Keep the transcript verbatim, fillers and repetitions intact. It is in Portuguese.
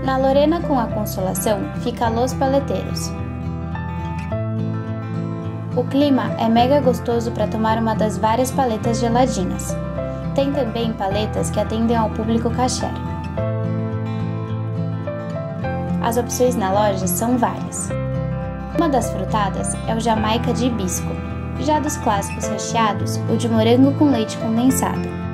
Na Lorena com a Consolação fica Los Paleteiros. O clima é mega gostoso para tomar uma das várias paletas geladinhas. Tem também paletas que atendem ao público kasher. As opções na loja são várias. Uma das frutadas é o Jamaica de hibisco, já dos clássicos recheados, o de morango com leite condensado.